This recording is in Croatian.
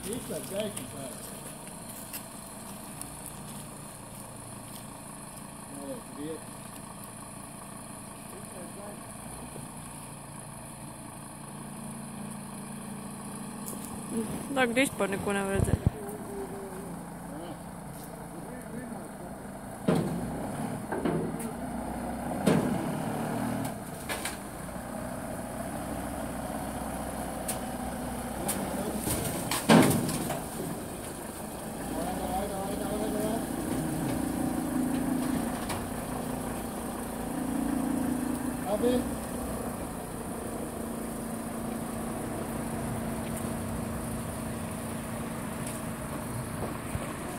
Išla, gajki sad. Malo prijeti. Da, gdje pa neko ne vrede. Abi.